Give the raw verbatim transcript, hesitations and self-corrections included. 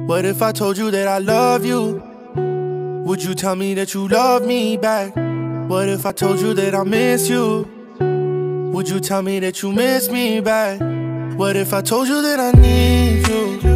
What if I told you that I love you? Would you tell me that you love me back? What if I told you that I miss you? Would you tell me that you miss me back? What if I told you that I need you?